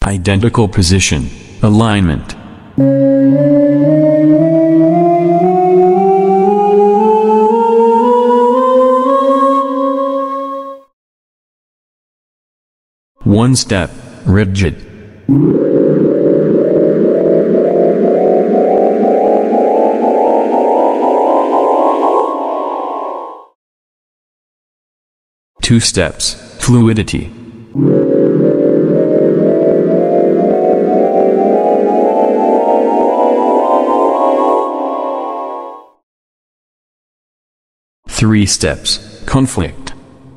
Identical position, alignment. One step, rigid. Two steps, fluidity. Three steps, conflict.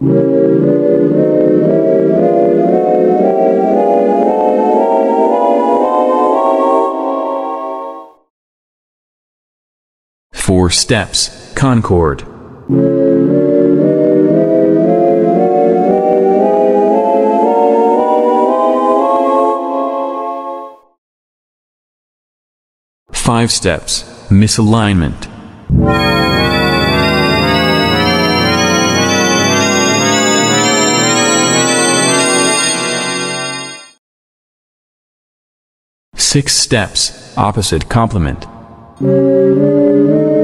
Four steps, concord. Five steps, misalignment. Six steps, opposite complement.